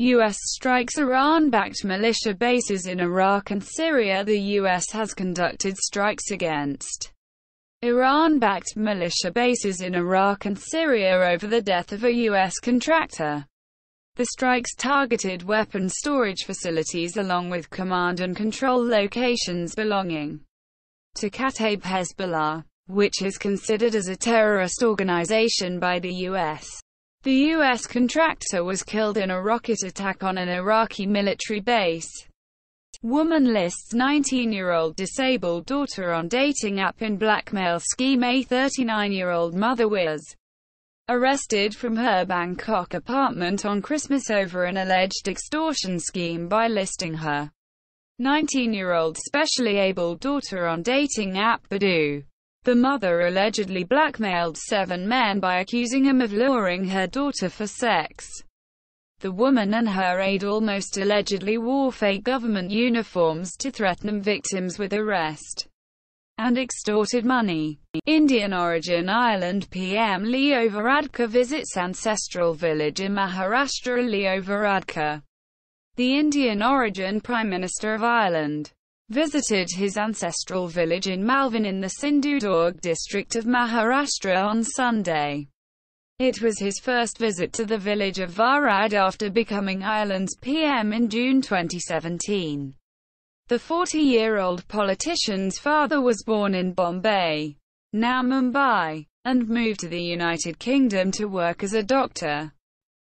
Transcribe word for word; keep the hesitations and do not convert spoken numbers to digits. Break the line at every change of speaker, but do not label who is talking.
U S strikes Iran-backed militia bases in Iraq and Syria. The U S has conducted strikes against Iran-backed militia bases in Iraq and Syria over the death of a U S contractor. The strikes targeted weapons storage facilities along with command and control locations belonging to Kataib Hezbollah, which is considered as a terrorist organization by the U S. The U S contractor was killed in a rocket attack on an Iraqi military base. Woman lists nineteen-year-old disabled daughter on dating app in blackmail scheme. A thirty-nine-year-old mother was arrested from her Bangkok apartment on Christmas over an alleged extortion scheme by listing her nineteen-year-old specially abled daughter on dating app Badoo. The mother allegedly blackmailed seven men by accusing them of luring her daughter for sex. The woman and her aide almost allegedly wore fake government uniforms to threaten victims with arrest and extorted money. Indian origin Ireland P M Leo Varadkar visits ancestral village in Maharashtra. Leo Varadkar, the Indian origin Prime Minister of Ireland, visited his ancestral village in Malvern in the Sindhudurg district of Maharashtra on Sunday. It was his first visit to the village of Varad after becoming Ireland's P M in June twenty seventeen. The forty-year-old politician's father was born in Bombay, now Mumbai, and moved to the United Kingdom to work as a doctor.